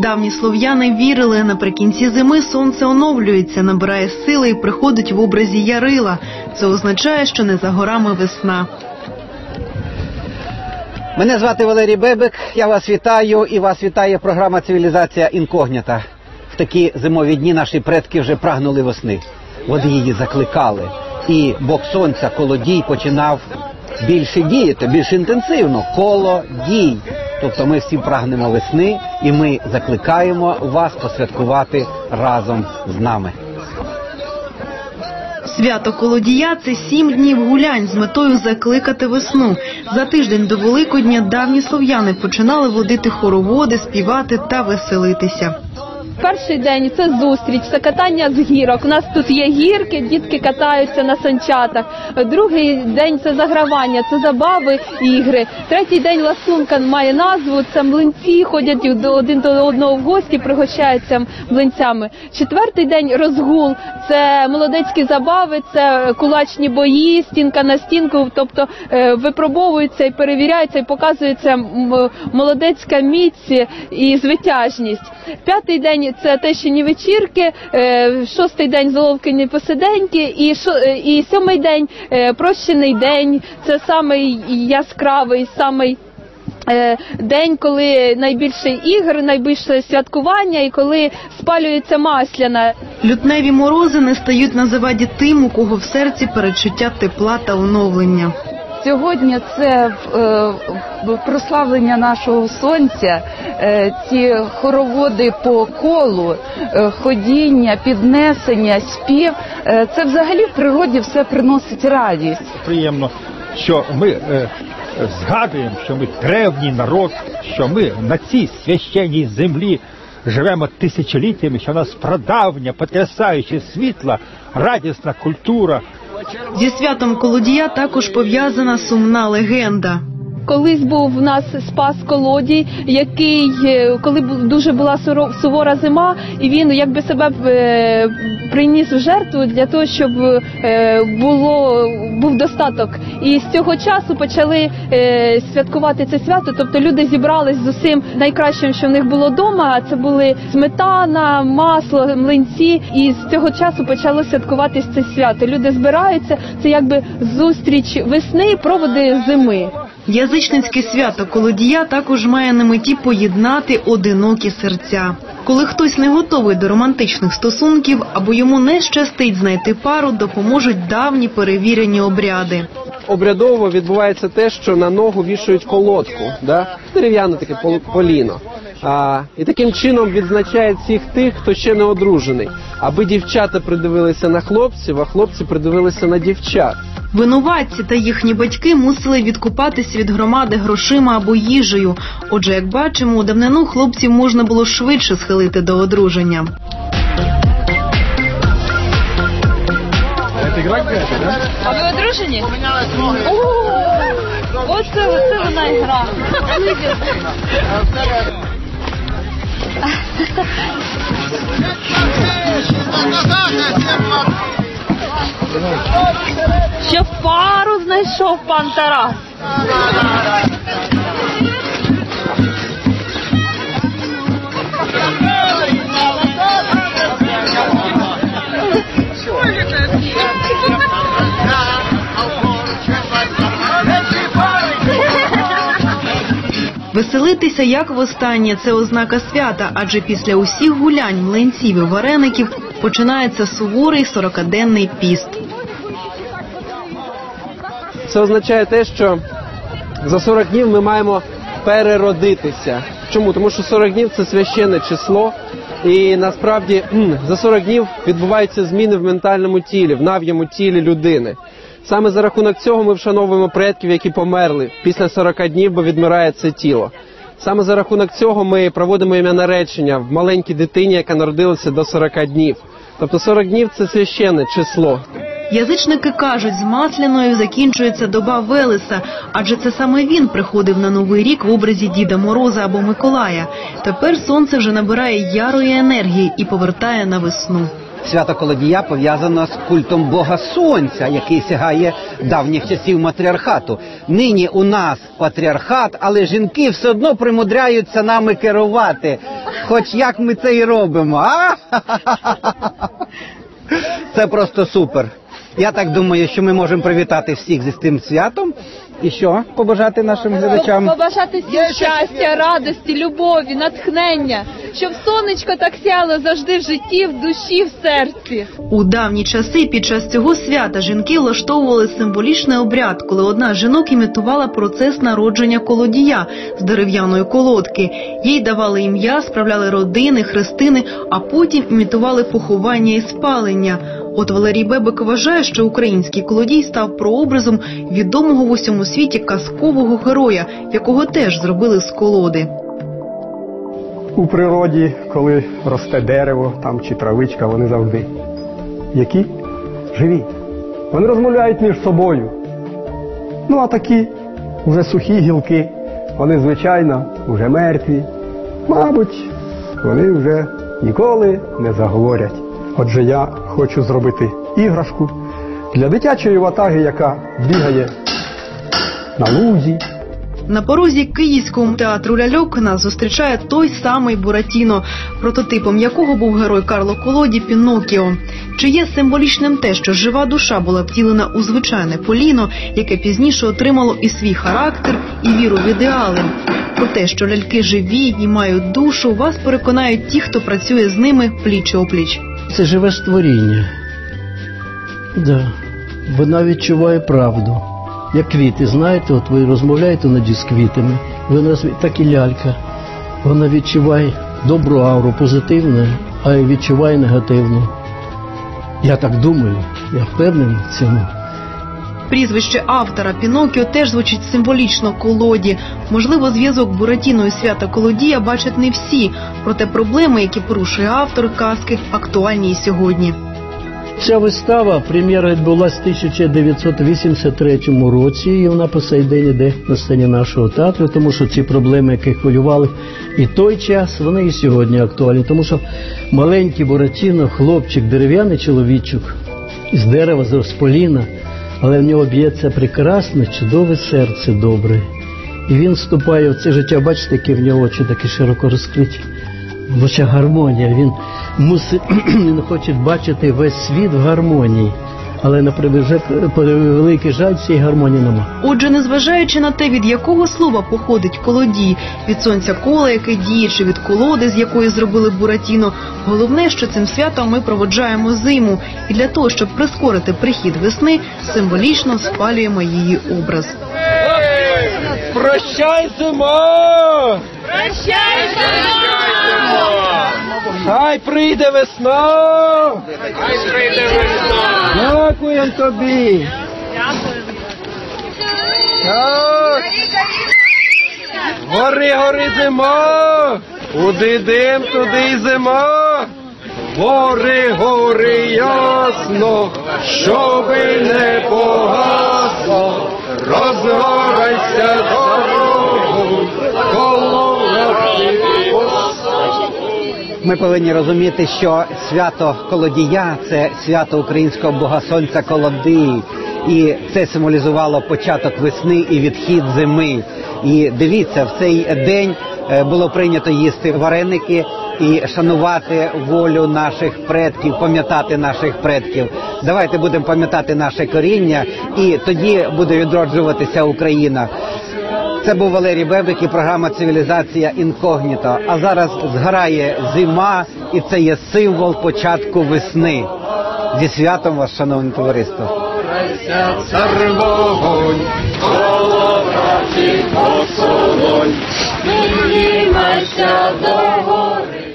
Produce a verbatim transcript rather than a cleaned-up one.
давні слов'яни вірили, наприкінці зими сонце оновлюється, набирає сили і приходить в образі ярила. Це означає, що не за горами весна. Мене звати Валерій Бебик, я вас вітаю, і вас вітає програма «Цивілізація інкогніта». В такі зимові дні наші предки вже прагнули весни. Вони її закликали. І Бог Сонця, колодій, починав більше діяти, більш інтенсивно. Колодій. Тобто ми всі прагнемо весни, і ми закликаємо вас посвяткувати разом з нами. Свято Колодія – це сім днів гулянь з метою закликати весну. За тиждень до Великодня давні слов'яни починали водити хороводи, співати та веселитися. Перший день – це зустріч, це катання з гірок. У нас тут є гірки, дітки катаються на санчатах. Другий день – це загравання, це забави, ігри. Третій день ласунка має назву, це млинці, ходять один до одного в гості, пригощаються млинцями. Четвертий день – розгул, це молодецькі забави, це кулачні бої, стінка на стінку, тобто випробовується і перевіряється, і показується молодецька міць і звитяжність. П'ятий день – це тещині вечірки, шостий день – золовкині посиденьки, і, шо, і сьомий день – прощений день, це самий яскравий, самий день, коли найбільше ігор, найбільше святкування і коли спалюється масляна. Лютневі морози не стають на заваді тим, у кого в серці передчуття тепла та оновлення. Сьогодні це е, прославлення нашого сонця, е, ці хороводи по колу, е, ходіння, піднесення, спів. Е, це взагалі в природі все приносить радість. Приємно, що ми е, згадуємо, що ми древній народ, що ми на цій священній землі живемо тисячоліттями, що в нас прадавня, потрясаюча, світла, радісна культура. Зі святом Колодія також пов'язана сумна легенда. Колись був у нас Спас Колодій, який, коли дуже була сувора зима, і він якби себе приніс в жертву для того, щоб було, був достаток. І з цього часу почали святкувати це свято, тобто люди зібрались з усім найкращим, що в них було вдома, це були сметана, масло, млинці, і з цього часу почало святкуватись це свято. Люди збираються, це якби зустріч весни, проводи зими. Язичницьке свято Колодія також має на меті поєднати одинокі серця. Коли хтось не готовий до романтичних стосунків або йому не щастить знайти пару, допоможуть давні перевірені обряди. Обрядово відбувається те, що на ногу вішають колодку, да? Дерев'яне таке поліно. А, і таким чином відзначають всіх тих, хто ще не одружений, аби дівчата придивилися на хлопців, а хлопці придивилися на дівчат. Винуватці та їхні батьки мусили відкупатися від громади грошима або їжею. Отже, як бачимо, у давнину хлопців можна було швидше схилити до одруження. А ви одружені? Оце, оце вона і гра. Що пару знайшов пан Тарас. Веселитися як востаннє – це ознака свята, адже після усіх гулянь, млинців і вареників починається суворий сорокаденний піст. Це означає те, що за сорок днів ми маємо переродитися. Чому? Тому що сорок днів – це священне число, і насправді за сорок днів відбуваються зміни в ментальному тілі, в нав'єму тілі людини. Саме за рахунок цього ми вшановуємо предків, які померли після сорока днів, бо відмирає це тіло. Саме за рахунок цього ми проводимо ім'я наречення в маленькій дитині, яка народилася до сорока днів. Тобто сорок днів – це священне число. Язичники кажуть, з Масляною закінчується доба Велеса, адже це саме він приходив на Новий рік в образі Діда Мороза або Миколая. Тепер сонце вже набирає ярої енергії і повертає на весну. Свято Колодія пов'язано з культом Бога Сонця, який сягає давніх часів матріархату. Нині у нас патріархат, але жінки все одно примудряються нами керувати. Хоч як ми це і робимо, а? Це просто супер. Я так думаю, що ми можемо привітати всіх зі цим святом. І що побажати нашим глядачам? Побажати всім щастя, радості, любові, натхнення, щоб сонечко так сяло завжди в житті, в душі, в серці. У давні часи під час цього свята жінки влаштовували символічний обряд, коли одна з жінок імітувала процес народження колодія з дерев'яної колодки. Їй давали ім'я, справляли родини, хрестини, а потім імітували поховання і спалення. От Валерій Бебек вважає, що український колодій став прообразом відомого в усьому світі казкового героя, якого теж зробили з колоди. У природі, коли росте дерево там чи травичка, вони завжди які? Живі. Вони розмовляють між собою. Ну а такі вже сухі гілки, вони, звичайно, вже мертві. Мабуть, вони вже ніколи не заговорять. Отже, я хочу зробити іграшку для дитячої ватаги, яка бігає на лузі. На порозі Київського театру ляльок нас зустрічає той самий Буратіно, прототипом якого був герой Карло Колоді Піноккіо. Чи є символічним те, що жива душа була втілена у звичайне Поліно, яке пізніше отримало і свій характер, і віру в ідеали? Про те, що ляльки живі і мають душу, вас переконають ті, хто працює з ними пліч-опліч. Це живе створіння. Да. Вона відчуває правду. Як квіти, знаєте, от ви розмовляєте іноді з квітами, вона, так і лялька. Вона відчуває добру ауру, позитивну, а й відчуває негативну. Я так думаю, я впевнений в цьому. Прізвище автора Піноккіо теж звучить символічно – Колоді. Можливо, зв'язок Буратіно і свята Колодія бачать не всі, проте проблеми, які порушує автор казки, актуальні і сьогодні. Ця вистава, прем'єра відбулася в тисяча дев'ятсот вісімдесят третьому році, і вона по сей день іде на сцені нашого театру, тому що ці проблеми, які хвилювали і той час, вони і сьогодні актуальні. Тому що маленький Буратіно, хлопчик, дерев'яний чоловічок, з дерева, з поліна, але в нього б'ється прекрасне, чудове серце добре. І він вступає в це життя, бачите, які в нього очі такі широко розкриті. Бо гармонія, він мусить, він хоче бачити весь світ в гармонії. Але на превеликий жаль, цієї гармонії нема. Отже, незважаючи на те, від якого слова походить колодій, від сонця кола, яке діє, чи від колоди, з якої зробили Буратіно, головне, що цим святом ми проводжаємо зиму. І для того, щоб прискорити прихід весни, символічно спалюємо її образ. Прощай, зима! Прощай, зима! Хай прийде весна! Хай прийде весна! Дякуємо тобі! Так! Гори, гори, зима! Куди дим, туди й зима! Гори, гори, ясно, щоби не погасло, розгорайся дорогу, коло роки. Ми повинні розуміти, що свято Колодія – це свято українського бога сонця Колоди. І це символізувало початок весни і відхід зими. І дивіться, в цей день було прийнято їсти вареники і шанувати волю наших предків, пам'ятати наших предків. Давайте будемо пам'ятати наше коріння, і тоді буде відроджуватися Україна. Це був Валерій Бебек і програма «Цивілізація інкогніто». А зараз згорає зима, і це є символ початку весни. Зі святом вас, шановне товариство! Цар вогонь, коло праці посолонь, піднімайся до гори.